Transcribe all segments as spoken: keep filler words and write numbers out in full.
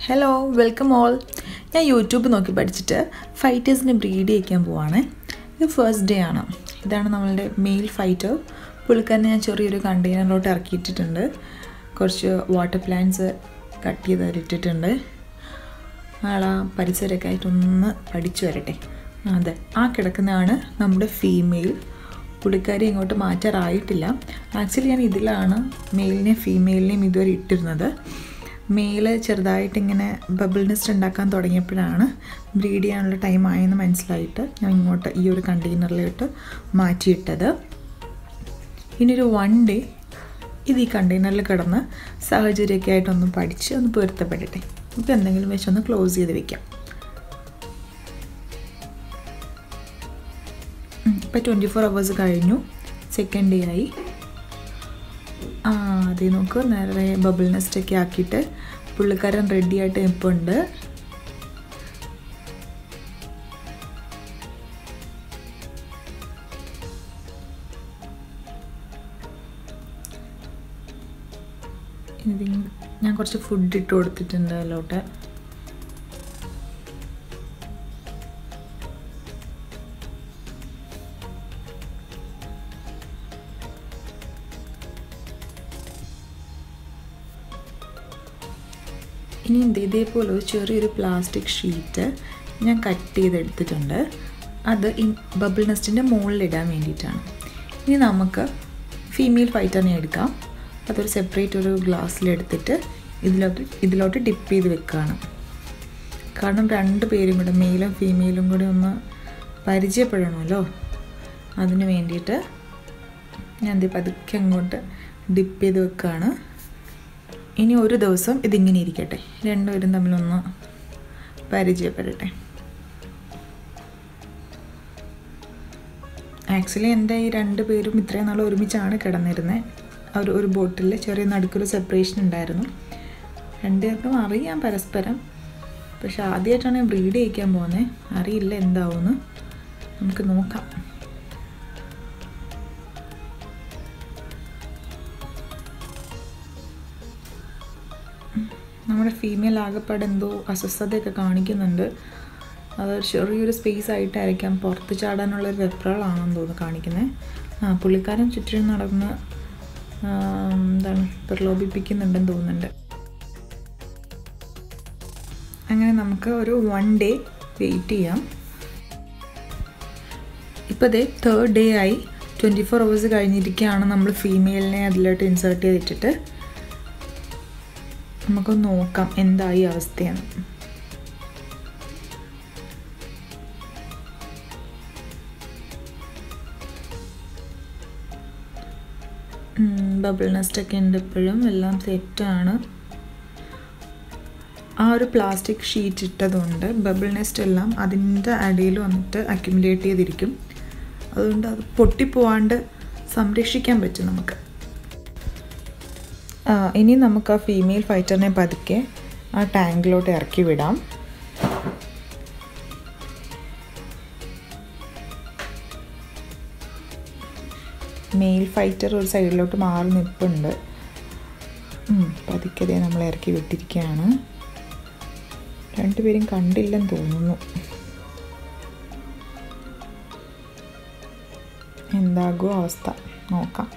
Hello welcome all. ഞാൻ YouTube നോക്കി പഠിച്ചിട്ട് ഫൈറ്റേഴ്സിനെ ബ്രീഡ് ചെയ്യിക്കാൻ പോവാണ്. ഇത് ഫസ്റ്റ് ഡേ ആണ്. ഇതാണ് നമ്മളുടെ മെയിൽ ഫൈറ്റർ. പുള്ളിക്കാരനെ ഞാൻ ചെറിയൊരു കണ്ടെയ്നറിലോട്ട് ഇറക്കിയിട്ടിട്ടുണ്ട്. കുറച്ച് വാട്ടർ പ്ലാന്റ്സ് കട്ട് ചെയ്ത് ഇട്ടിട്ടുണ്ട്. ആളാ പരിസരമൊക്കെ ആയിട്ടൊന്ന് പഠിച്ചു വരട്ടെ. അതെ, ആ കിടക്കുന്നതാണ് നമ്മുടെ ഫീമെയിൽ. പുള്ളിക്കാരി ഇങ്ങോട്ട് മാറ്റാറായിട്ടില്ല. ആക്ച്വലി ഞാൻ ഇതിലാണ് മെയിലിനെയും ഫീമെയിലിനെയും ഇതുവരെ ഇട്ടിരുന്നത്. മെയിൽ ചെറുതായിട്ടിങ്ങനെ ബബിൾ നെസ്റ്റ് ഉണ്ടാക്കാൻ തുടങ്ങിയപ്പോഴാണ് ബ്രീഡ് ചെയ്യാനുള്ള ടൈം ആയെന്ന് മനസ്സിലായിട്ട് ഞാൻ ഇങ്ങോട്ട് ഈ ഒരു കണ്ടെയ്നറിലോട്ട് മാറ്റിയിട്ടത്. ഇനിയൊരു വൺ ഡേ ഇത് ഈ കണ്ടെയ്നറിൽ കിടന്ന് സാഹചര്യമൊക്കെ ആയിട്ടൊന്ന് പഠിച്ച് ഒന്ന് പൊരുത്തപ്പെടട്ടെ. ഇപ്പോൾ എന്തെങ്കിലും വെച്ചൊന്ന് ക്ലോസ് ചെയ്ത് വെക്കാം. ഇപ്പോൾ ട്വൻറ്റി ഫോർ അവേഴ്സ് കഴിഞ്ഞു. സെക്കൻഡ് ഡേ ആയി. ആ അതേ നോക്ക്, നേരെ ബബിൾ നെസ്റ്റൊക്കെ ആക്കിയിട്ട് പുള്ളിക്കാരൻ റെഡി ആയിട്ട് ഇപ്പോൾ ഉണ്ട്. ഞാൻ കുറച്ച് ഫുഡ് ഇട്ട് കൊടുത്തിട്ടുണ്ട് അതിലോട്ട്. ഇനി ഇതേപോലെ ഒരു ചെറിയൊരു പ്ലാസ്റ്റിക് ഷീറ്റ് ഞാൻ കട്ട് ചെയ്തെടുത്തിട്ടുണ്ട്. അത് ഈ ബബിൾ നെസ്റ്റിൻ്റെ മുകളിലിടാൻ വേണ്ടിയിട്ടാണ്. ഇനി നമുക്ക് ഫീമെയിൽ ഫൈറ്ററിനെ എടുക്കാം. അതൊരു സെപ്പറേറ്റ് ഒരു ഗ്ലാസ്സിലെടുത്തിട്ട് ഇതിലോട്ട് ഇതിലോട്ട് ഡിപ്പ് ചെയ്ത് വെക്കുകയാണ്. കാരണം രണ്ട് പേരും കൂടെ, മെയിലും ഫീമെയിലും കൂടി ഒന്ന് പരിചയപ്പെടണമല്ലോ. അതിന് വേണ്ടിയിട്ട് ഞാൻ ഇത് പതുക്കെ അങ്ങോട്ട് ഡിപ്പ് ചെയ്ത് വെക്കുകയാണ്. ഇനി ഒരു ദിവസം ഇതിങ്ങനെ ഇരിക്കട്ടെ, രണ്ടുപേരും തമ്മിലൊന്ന് പരിചയപ്പെടട്ടെ. ആക്ച്വലി എൻ്റെ ഈ രണ്ട് പേരും ഇത്രയും നാൾ ഒരുമിച്ചാണ് കിടന്നിരുന്നത്. ഒരു ഒരു ബോട്ടിൽ ചെറിയ നടുക്കൊരു സെപ്പറേഷൻ ഉണ്ടായിരുന്നു. രണ്ടുപേർക്കും അറിയാം പരസ്പരം. പക്ഷെ ആദ്യമായിട്ടാണ് ഞാൻ ബ്രീഡ് ചെയ്യിക്കാൻ പോകുന്നത്. അറിയില്ല എന്താവുമെന്ന്. നമുക്ക് നോക്കാം. നമ്മുടെ ഫീമെയിൽ ആകെപ്പാട് എന്തോ അസ്വസ്ഥതയൊക്കെ കാണിക്കുന്നുണ്ട്. അത് ചെറിയൊരു സ്പേസ് ആയിട്ടായിരിക്കാം പുറത്ത് ചാടാനുള്ളൊരു വെപ്രാളാണെന്ന് തോന്നുന്നു കാണിക്കുന്നത്. ആ പുള്ളിക്കാരൻ ചുറ്റിനും നടന്ന് എന്താണ് പ്രലോഭിപ്പിക്കുന്നുണ്ടെന്ന് തോന്നുന്നുണ്ട്. അങ്ങനെ നമുക്ക് ഒരു വൺ ഡേ വെയിറ്റ് ചെയ്യാം. ഇപ്പോൾ ദേ തേർഡ് ഡേ ആയി. ട്വൻറ്റി ഫോർ അവേഴ്സ് കഴിഞ്ഞിരിക്കുകയാണ്. നമ്മൾ ഫീമെയിലിനെ അതിലോട്ട് ഇൻസേർട്ട് ചെയ്തിട്ടിട്ട് നമുക്കൊന്ന് നോക്കാം എന്തായി അവസ്ഥയാണ്. ബബിൾ നെസ്റ്റൊക്കെ ഉണ്ട് ഇപ്പോഴും, എല്ലാം സെറ്റാണ്. ആ ഒരു പ്ലാസ്റ്റിക് ഷീറ്റ് ഇട്ടതുകൊണ്ട് ബബിൾ നെസ്റ്റ് എല്ലാം അതിൻ്റെ അടിയിൽ വന്നിട്ട് അക്യുമുലേറ്റ് ചെയ്തിരിക്കും. അതുകൊണ്ട് അത് പൊട്ടിപ്പോവാണ്ട് സംരക്ഷിക്കാൻ പറ്റും നമുക്ക്. ഇനി നമുക്ക് ആ ഫീമെയിൽ ഫൈറ്ററിനെ പതുക്കെ ആ ടാങ്കിലോട്ട് ഇറക്കി വിടാം. മെയിൽ ഫൈറ്റർ ഒരു സൈഡിലോട്ട് മാറി നിൽപ്പുണ്ട്. പതുക്കെ നമ്മൾ ഇറക്കി വിട്ടിരിക്കുകയാണ്. രണ്ടുപേരും കണ്ടില്ലെന്ന് തോന്നുന്നു. എന്താകും അവസ്ഥ നോക്കാം.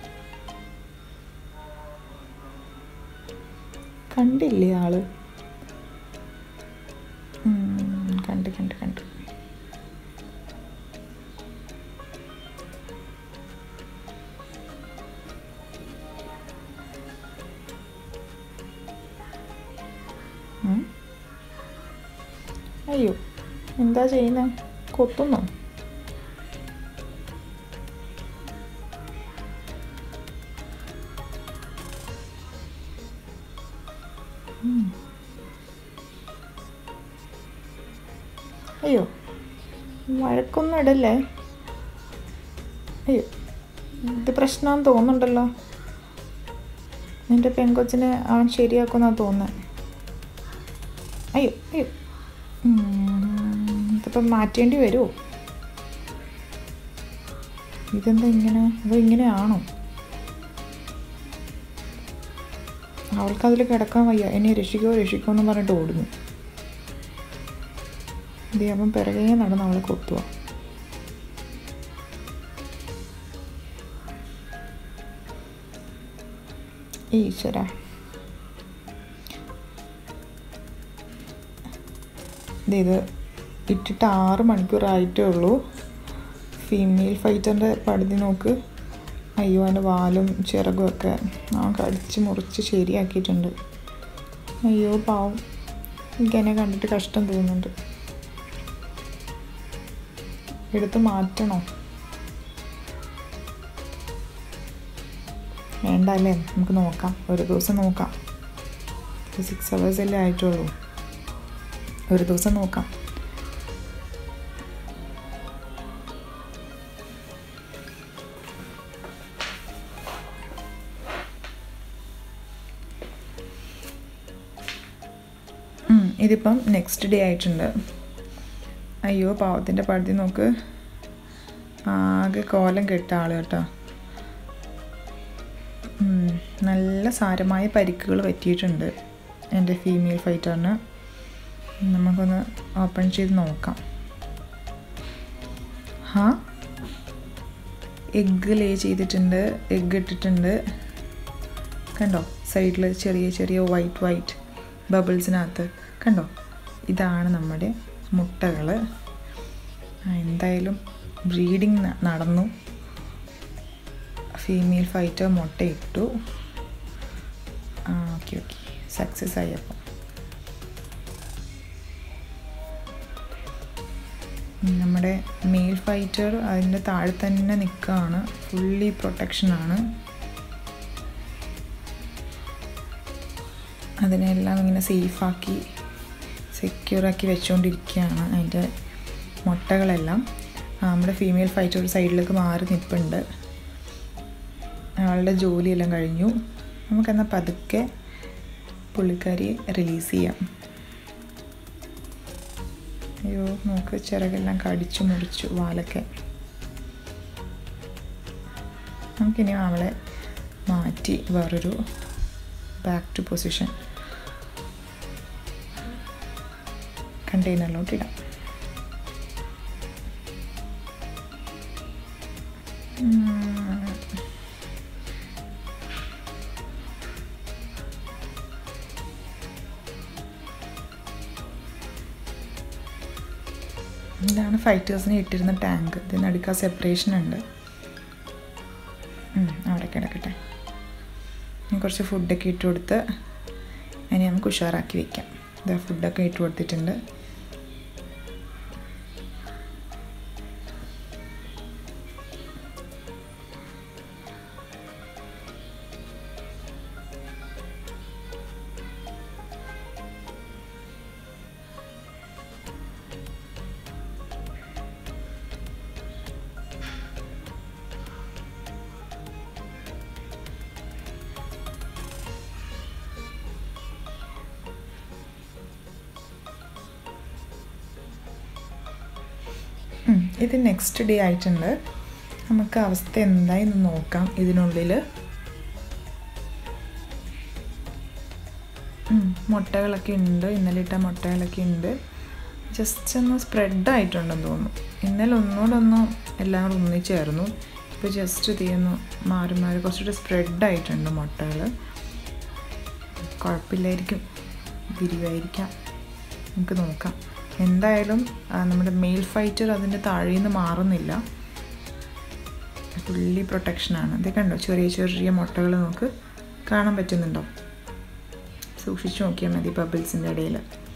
കണ്ടില്ലേ ആള്? കണ്ട് കണ്ട് കണ്ട് അയ്യോ, എന്താ ചെയ്യുന്നേ? കൊത്തുന്നോ? അയ്യോ, വഴക്കൊന്നും ഇടല്ലേ. അയ്യോ, ഇത് പ്രശ്നമാണെന്ന് തോന്നുന്നുണ്ടല്ലോ. നിൻ്റെ പെൺകൊച്ചിനെ അവൻ ശരിയാക്കുമെന്നാണ് തോന്നുന്നത്. അയ്യോ അയ്യോ, ഇതിപ്പം മാറ്റേണ്ടി വരുമോ? ഇതെന്താ ഇങ്ങനെ? അതോ ഇങ്ങനെയാണോ? അവൾക്കതിൽ കിടക്കാൻ വയ്യ, എന്നെ രക്ഷിക്കോ രക്ഷിക്കോ എന്ന് പറഞ്ഞിട്ട് ഓടുന്നു. ഇതേ അപ്പം പിറകെ നടന്ന് അവളെ കൊത്തുക. ഈശ്വര, ഇത് ഇട്ടിട്ട് ആറ് മണിക്കൂറായിട്ടേ ഉള്ളൂ. ഫീമെയിൽ ഫൈറ്ററിൻ്റെ പടുതി നോക്ക്. അയ്യോ, അതിൻ്റെ വാലും ചിറകും ഒക്കെ ആ കടിച്ച് മുറിച്ച് ശരിയാക്കിയിട്ടുണ്ട്. അയ്യോ പാവം, എനിക്കെന്നെ കണ്ടിട്ട് കഷ്ടം തോന്നുന്നുണ്ട്. എടുത്ത് മാറ്റണോ? വേണ്ട അല്ലേ, നമുക്ക് നോക്കാം, ഒരു ദിവസം നോക്കാം. സിക്സ് അവേഴ്സ് അല്ലേ ആയിട്ടുള്ളൂ, ഒരു ദിവസം നോക്കാം. ഇതിപ്പം നെക്സ്റ്റ് ഡേ ആയിട്ടുണ്ട്. അയ്യോ പാവത്തിൻ്റെ പടുതി നോക്ക്, ആകെ കോലം കെട്ട ആൾ കേട്ടോ. നല്ല സാരമായ പരിക്കുകൾ പറ്റിയിട്ടുണ്ട് എൻ്റെ ഫീമെയിൽ ഫൈറ്ററിന്. നമുക്കൊന്ന് ഓപ്പൺ ചെയ്ത് നോക്കാം. ഹാ, എഗ്ഗ് ലേ ചെയ്തിട്ടുണ്ട്, എഗ്ഗ് ഇട്ടിട്ടുണ്ട്. കണ്ടോ സൈഡിൽ ചെറിയ ചെറിയ വൈറ്റ് വൈറ്റ് ബബിൾസിനകത്ത് കണ്ടോ? ഇതാണ് നമ്മുടെ മുട്ടകൾ. എന്തായാലും ബ്രീഡിങ് നടന്നു. ഫീമെയിൽ ഫൈറ്റർ മുട്ടയിട്ടു. ആ ഓക്കെ ഓക്കെ, സക്സസ് ആയി. അപ്പം നമ്മുടെ മെയിൽ ഫൈറ്റർ അതിൻ്റെ താഴെ തന്നെ നിൽക്കുകയാണ്, ഫുള്ളി പ്രൊട്ടക്ഷനാണ്. അതിനെല്ലാം ഇങ്ങനെ സേഫാക്കി സെക്യൂറാക്കി വെച്ചുകൊണ്ടിരിക്കുകയാണ് അതിൻ്റെ മുട്ടകളെല്ലാം. നമ്മുടെ ഫീമെയിൽ ഫൈറ്റർ ഒരു സൈഡിലേക്ക് മാറി നിൽപ്പുണ്ട്. ആളുടെ ജോലിയെല്ലാം കഴിഞ്ഞു. നമുക്കെന്നാൽ പതുക്കെ പുള്ളിക്കാരിയെ റിലീസ് ചെയ്യാം. അയ്യോ നോക്ക്, ചിറകെല്ലാം കടിച്ചു മുറിച്ചു, വാലൊക്കെ. നമുക്കിനി അവളെ മാറ്റി വേറൊരു ബാക്ക് ടു പൊസിഷൻ കണ്ടെയ്നറിലോട്ട് ഇടാം. ഇതാണ് ഫൈറ്റേഴ്സിനെ ഇട്ടിരുന്ന ടാങ്ക്. ഇതിന് അടുക്ക സെപ്പറേഷൻ ഉണ്ട്. അവിടെ കിടക്കട്ടെ. ഇനി കുറച്ച് ഫുഡൊക്കെ ഇട്ട് കൊടുത്ത് അതിനെ നമുക്ക് ഉഷാറാക്കി വയ്ക്കാം. ഇതാ ഫുഡൊക്കെ ഇട്ട് കൊടുത്തിട്ടുണ്ട്. ഇത് നെക്സ്റ്റ് ഡേ ആയിട്ടുണ്ട്. നമുക്ക് അവസ്ഥ എന്തായി എന്ന് നോക്കാം. ഇതിനുള്ളിൽ മുട്ടകളൊക്കെ ഉണ്ട്, ഇന്നലെ ഇട്ട മുട്ടകളൊക്കെ ഉണ്ട്. ജസ്റ്റ് ഒന്ന് സ്പ്രെഡായിട്ടുണ്ടെന്ന് തോന്നുന്നു. ഇന്നലെ ഒന്നുകൂടെ ഒന്ന് എല്ലാം കൂടെ ഒന്നിച്ചായിരുന്നു. ഇപ്പോൾ ജസ്റ്റ് തീർന്നു മാറി മാറി കുറച്ചുകൂടെ സ്പ്രെഡായിട്ടുണ്ട് മുട്ടകൾ. കുഴപ്പമില്ലായിരിക്കും, വിരിവായിരിക്കാം, നമുക്ക് നോക്കാം. എന്തായാലും നമ്മുടെ മെയിൽ ഫൈറ്റർ അതിൻ്റെ താഴെ നിന്ന് മാറുന്നില്ല, ഫുള്ളി പ്രൊട്ടക്ഷനാണ്. ഇത് കണ്ടോ, ചെറിയ ചെറിയ മുട്ടകൾ നമുക്ക് കാണാൻ പറ്റുന്നുണ്ടോ? സൂക്ഷിച്ച് നോക്കിയാൽ മതി ബബിൾസിൻ്റെ ഇടയിൽ.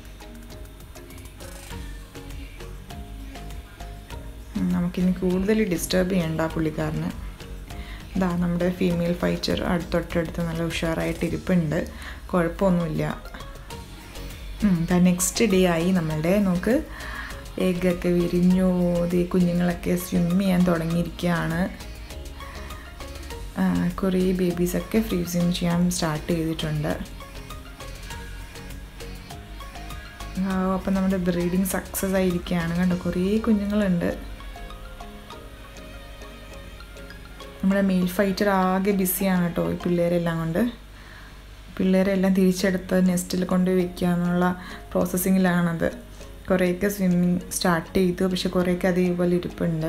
നമുക്കിനി കൂടുതൽ ഡിസ്റ്റർബ് ചെയ്യണ്ട പുള്ളിക്കാരന്. ഇതാ നമ്മുടെ ഫീമെയിൽ ഫൈറ്റർ അടുത്തൊട്ടടുത്ത് നല്ല ഉഷാറായിട്ട് ഇരിപ്പുണ്ട്, കുഴപ്പമൊന്നുമില്ല. നെക്സ്റ്റ് ഡേ ആയി നമ്മളുടെ. നോക്ക്, എഗ്ഗൊക്കെ വിരിഞ്ഞു. ഈ കുഞ്ഞുങ്ങളൊക്കെ സ്വിം ചെയ്യാൻ തുടങ്ങിയിരിക്കുകയാണ്. കുറേ ബേബീസൊക്കെ ഫ്രീസിങ് ചെയ്യാൻ സ്റ്റാർട്ട് ചെയ്തിട്ടുണ്ട്. അപ്പം നമ്മുടെ ബ്രീഡിങ് സക്സസ് ആയിരിക്കുകയാണ്. കണ്ടോ, കുറേ കുഞ്ഞുങ്ങളുണ്ട്. നമ്മുടെ മെയിൽ ഫൈറ്റർ ആകെ ബിസിയാണ് കേട്ടോ ഈ പിള്ളേരെല്ലാം കൊണ്ട്. പിള്ളേരെല്ലാം തിരിച്ചെടുത്ത് നെസ്റ്റിൽ കൊണ്ട് വയ്ക്കുക എന്നുള്ള പ്രോസസ്സിങ്ങിലാണത്. കുറേയൊക്കെ സ്വിമ്മിങ് സ്റ്റാർട്ട് ചെയ്തു, പക്ഷെ കുറേയൊക്കെ അതേപോലെ ഇരിപ്പുണ്ട്.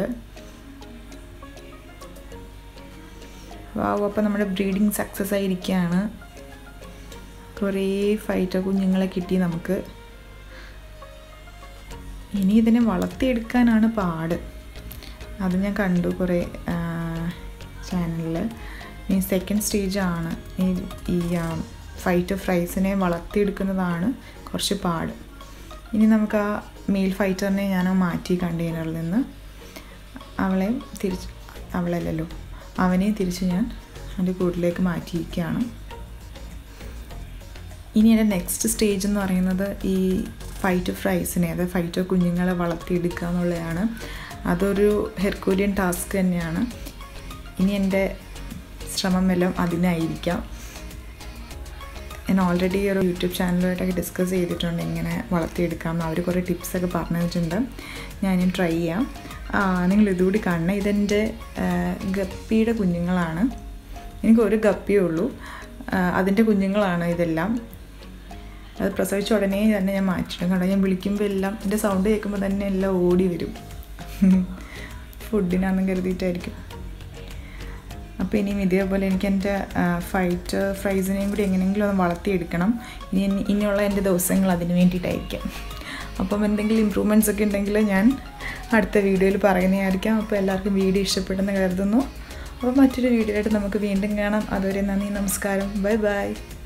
വാവ്, അപ്പോൾ നമ്മുടെ ബ്രീഡിങ് സക്സസ് ആയിരിക്കുകയാണ്. കുറേ ഫൈറ്റർ കുഞ്ഞുങ്ങളെ കിട്ടി നമുക്ക്. ഇനി ഇതിനെ വളർത്തിയെടുക്കാനാണ് പാട്. അത് ഞാൻ കണ്ടു കുറേ ചാനലിൽ. ഈ സെക്കൻഡ് സ്റ്റേജാണ് ഈ ഈ ഫൈറ്റർ ഫ്രൈസിനെ വളർത്തിയെടുക്കുന്നതാണ് കുറച്ച് പാട്. ഇനി നമുക്ക് ആ മെയിൽ ഫൈറ്ററിനെ ഞാൻ മാറ്റി കണ്ടെയ്നറിൽ നിന്ന് അവളെ തിരിച്ച് അവളല്ലല്ലോ അവനെ തിരിച്ച് ഞാൻ എൻ്റെ കൂട്ടിലേക്ക് മാറ്റിയിരിക്കുകയാണ്. ഇനി എൻ്റെ നെക്സ്റ്റ് സ്റ്റേജ് എന്ന് പറയുന്നത് ഈ ഫൈറ്റർ ഫ്രൈസിനെ, അതായത് ഫൈറ്റർ കുഞ്ഞുങ്ങളെ വളർത്തിയെടുക്കുക എന്നുള്ളതാണ്. അതൊരു ഹെർക്കൂലിയൻ ടാസ്ക് തന്നെയാണ്. ഇനി എൻ്റെ ശ്രമമെല്ലാം അതിനായിരിക്കാം. ഞാൻ ഓൾറെഡി ഒരു യൂട്യൂബ് ചാനലുമായിട്ടൊക്കെ ഡിസ്കസ് ചെയ്തിട്ടുണ്ട് എങ്ങനെ വളർത്തിയെടുക്കാം. അവർ കുറേ ടിപ്സൊക്കെ പറഞ്ഞു തന്നിട്ടുണ്ട്. ഞാൻ ട്രൈ ചെയ്യാം. നിങ്ങൾ ഇതുകൂടി കാണണം. ഇതെൻ്റെ ഗപ്പിയുടെ കുഞ്ഞുങ്ങളാണ്. എനിക്ക് ഒരു ഗപ്പിയേ ഉള്ളൂ. അതിൻ്റെ കുഞ്ഞുങ്ങളാണ് ഇതെല്ലാം. അത് പ്രസവിച്ച ഉടനെ തന്നെ ഞാൻ മാറ്റിയിടും. കാരണം ഞാൻ വിളിക്കുമ്പോൾ എല്ലാം എൻ്റെ സൗണ്ട് കേൾക്കുമ്പോൾ തന്നെ എല്ലാം ഓടി വരും. ഫുഡിനാണെന്ന് കരുതിയിട്ടായിരിക്കും. അപ്പോൾ ഇനിയും ഇതേപോലെ എനിക്ക് എൻ്റെ ഫൈറ്റർ ഫ്രൈസിനെയും കൂടി എങ്ങനെയെങ്കിലും ഒന്ന് വളർത്തിയെടുക്കണം. ഇനി ഇനിയുള്ള എൻ്റെ ദിവസങ്ങൾ അതിന് വേണ്ടിയിട്ടായിരിക്കും. അപ്പം എന്തെങ്കിലും ഇമ്പ്രൂവ്മെൻറ്റ്സ് ഒക്കെ ഉണ്ടെങ്കിൽ ഞാൻ അടുത്ത വീഡിയോയിൽ പറയുന്നതായിരിക്കാം. അപ്പോൾ എല്ലാവർക്കും വീഡിയോ ഇഷ്ടപ്പെട്ടെന്ന് കരുതുന്നു. അപ്പോൾ മറ്റൊരു വീഡിയോ ആയിട്ട് നമുക്ക് വീണ്ടും കാണാം. അതുവരെ നന്ദി, നമസ്കാരം, ബൈ ബൈ.